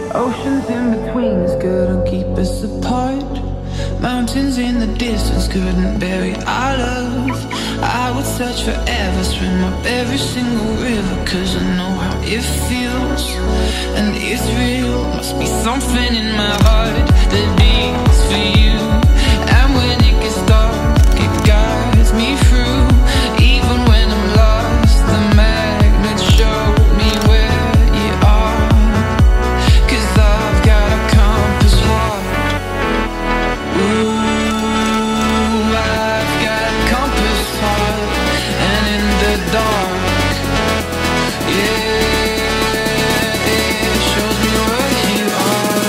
Oceans in between us couldn't keep us apart. Mountains in the distance couldn't bury our love. I would search forever, swim up every single river, 'cause I know how it feels, and it's real. Must be something in my heart that beats for you. And when it gets dark, it guides me through. Even when I'm lost, the magnets show me where you are. 'Cause I've got a compass heart. Ooh, I've got a compass heart. And in the dark, yeah, it shows me where you are.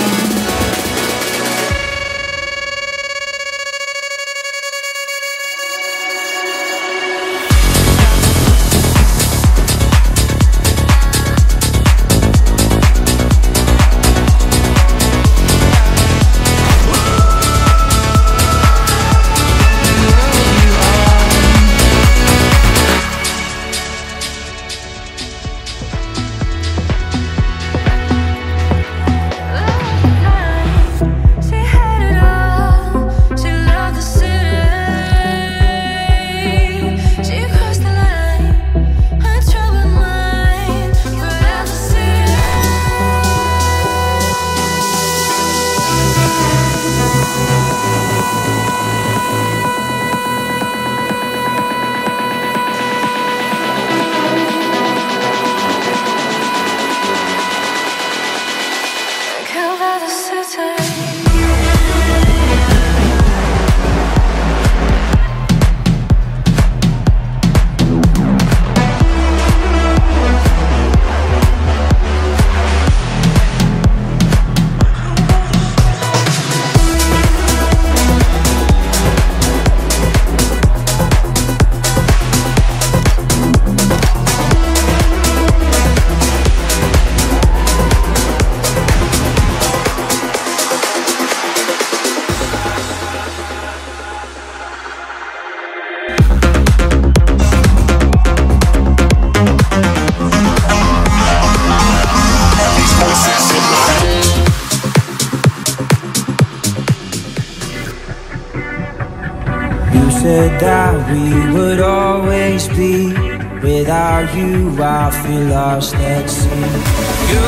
Said that we would always be. Without you, I feel lost at sea. You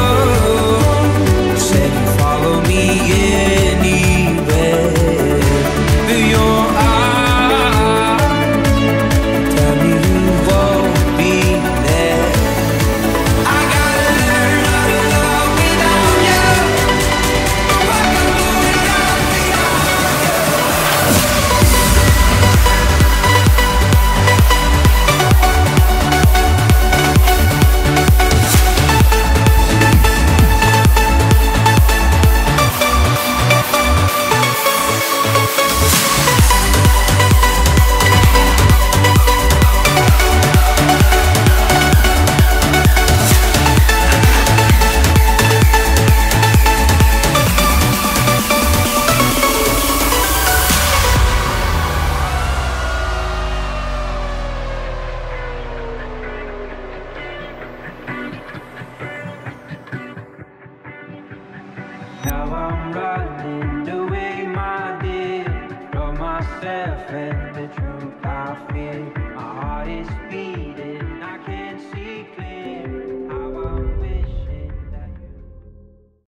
said you'd follow me anywhere. But your eyes tell me you won't be there. I gotta learn how to love without you. I can do without now I'm running away, my dear, from myself and the truth I feel. My heart is beating.